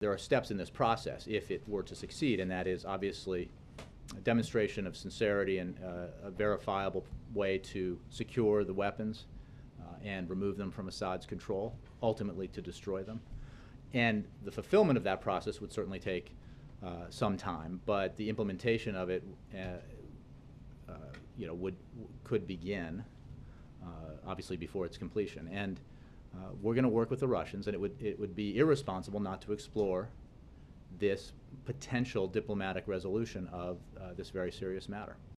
there are steps in this process if it were to succeed, and that is obviously a demonstration of sincerity and a verifiable way to secure the weapons and remove them from Assad's control, ultimately to destroy them. And the fulfillment of that process would certainly take some time, but the implementation of it, could begin, obviously before its completion. And we're going to work with the Russians, and it would be irresponsible not to explore this potential diplomatic resolution of this very serious matter.